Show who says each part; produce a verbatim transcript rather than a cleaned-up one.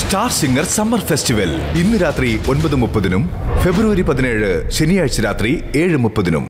Speaker 1: Star singer summer festival ഇന്ന് രാത്രി ഒൻപത് മുപ്പതിനും ഫെബ്രുവരി പതിനേഴ് ശനിയാഴ്ച രാത്രി ഏഴ് മുപ്പതിനും.